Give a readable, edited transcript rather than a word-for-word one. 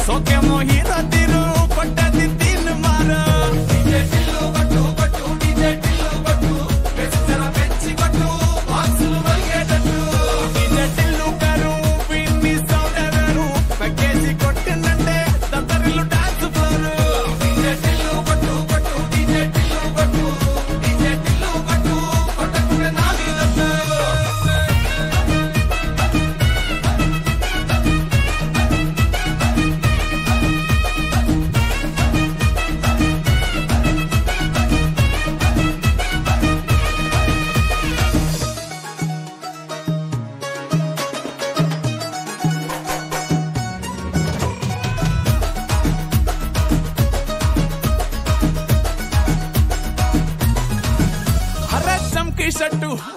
సోకేమో hero తీరు కొట్టది తీన్ మారు DJ Tillu కొట్టు కొట్టు డీజే టిల్లు కొట్టు వెచ్చన పెంచి కొట్టు బాక్సులు మలిగేటట్టు డీజే టిల్లు గారు విన్ని సౌండ్ ఎవరు పక్కేసి కొట్టినంటే దద్దరిల్లు డాన్స్ ఫ్లోర్ డీజే టిల్లు కొట్టు కొట్టు డీజే టిల్లు కొట్టు డీజే టిల్లు కొట్టు కొట్టకుంటే నాది దద్దు చంకి షట్టు